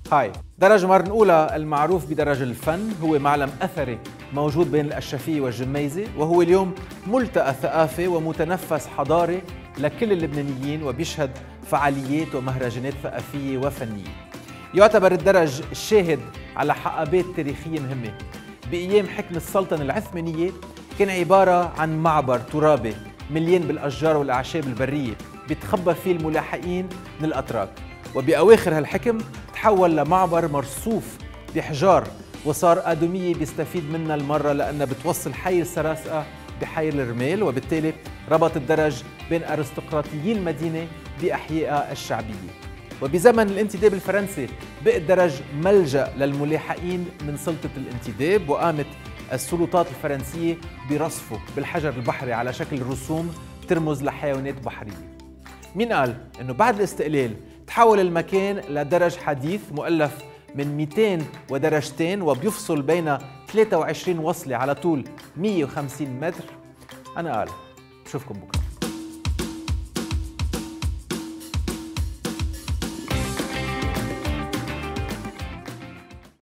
هاي درج مرنقولة المعروف بدرج الفن هو معلم أثري موجود بين الأشرفية والجميزة، وهو اليوم ملتقى ثقافي ومتنفس حضاري لكل اللبنانيين، وبيشهد فعاليات ومهرجانات ثقافية وفنية. يعتبر الدرج الشاهد على حقبات تاريخية مهمة. بأيام حكم السلطنة العثمانية كان عبارة عن معبر ترابي مليان بالأشجار والأعشاب البرية بيتخبى فيه الملاحقين من الأتراك، وبأواخر هالحكم تحول لمعبر مرصوف بحجار، وصار آدمية بيستفيد منها المرة لأنها بتوصل حي السراسقة بحي الرمال، وبالتالي ربط الدرج بين أرستقراطيي المدينة بأحيائها الشعبية. وبزمن الانتداب الفرنسي بقى الدرج ملجأ للملاحقين من سلطة الانتداب، وقامت السلطات الفرنسية برصفه بالحجر البحري على شكل رسوم ترمز لحيوانات بحرية. مين قال إنه بعد الاستقلال تحول المكان لدرج حديث مؤلف من 200 ودرجتين وبيفصل بين 23 وصلة على طول 150 متر؟ أنا قال. بشوفكم بكرة.